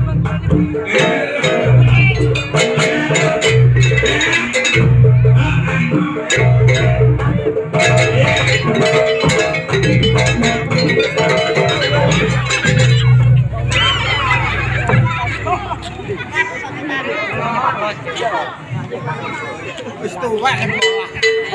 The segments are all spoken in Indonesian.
Wis tuwek bola.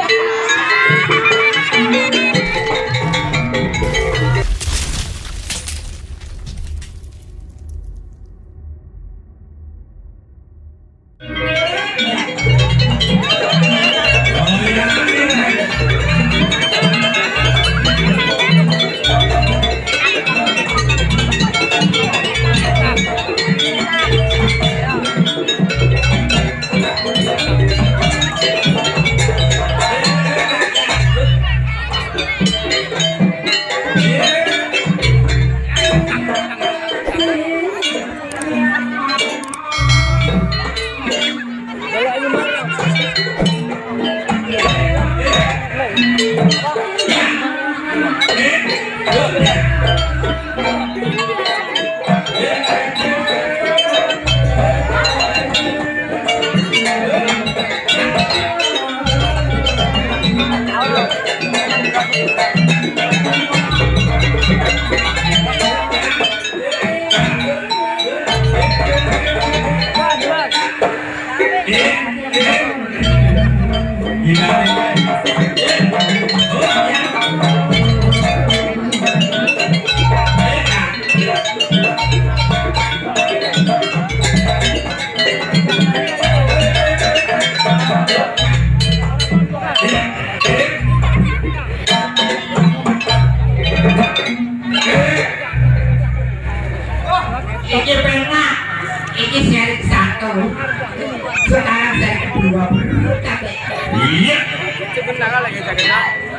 Iki pernah, iki seri satu. Sekarang seri kedua. Iya. Sebentar lagi jaga.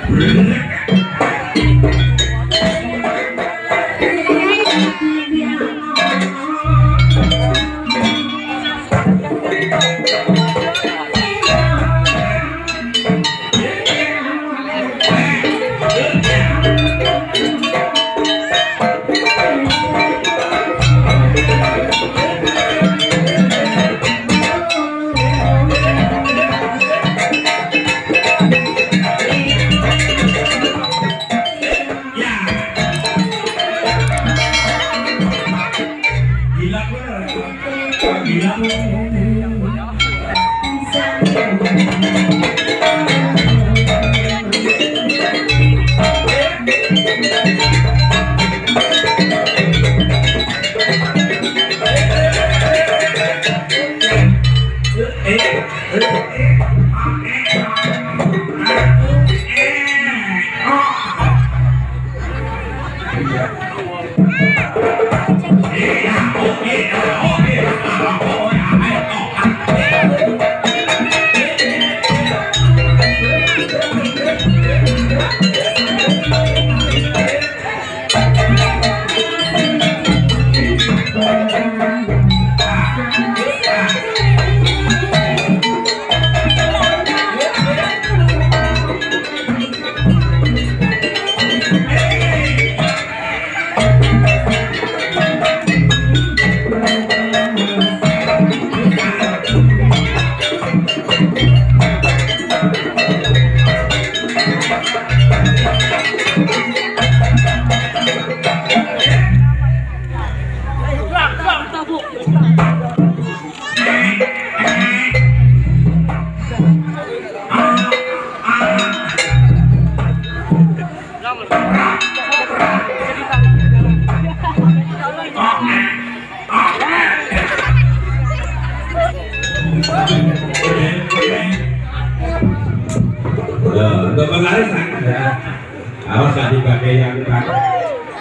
Untuk penglaris ya, awas gak dipakai yang dipakai.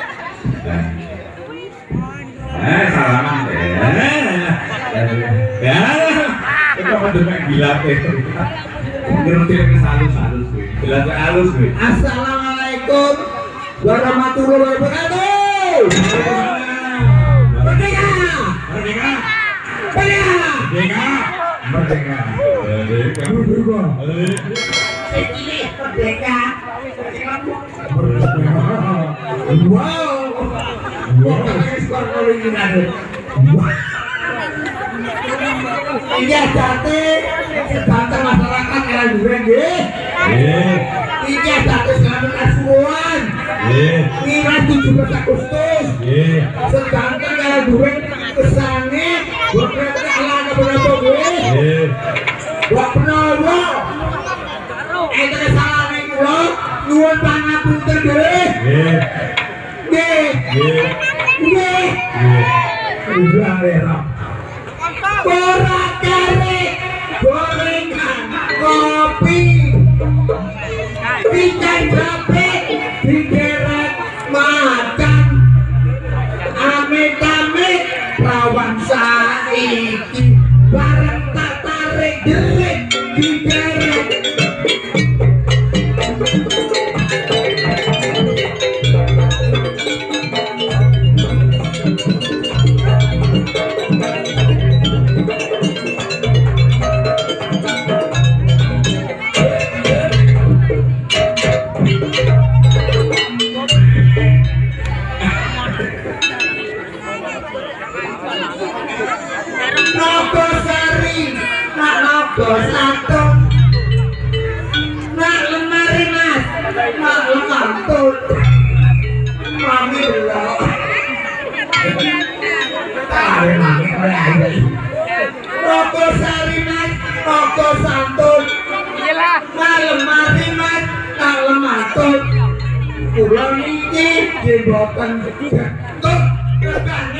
Salaman deh. Ya, itu apa demek gila itu. Ngerti halus-halus, jelas halus. Assalamualaikum warahmatullahi wabarakatuh. Merdeka! Merdeka! Merdeka! Merdeka! Merdeka! Merdeka! Wow! Wow! Iya jati sedangkan masyarakat era duren nggih. Iya jati selamat asuhan. Ngira 17 Agustus. Sedangkan era duren kesane berarti ala berapa nggih. Wa penowo. Eta salane kula nuwun pangapunten nggih. Nggih. Nggih. Udah merah. Ora kare gorengan kopi pincang jape digeret makan amit-amit rawan saiki bareng tak tarik derik digeret. Rokok sari mas, rokok santun. Iyalah. Malam mari mas, malam mantun. Pulang ini jembotan. Tuh,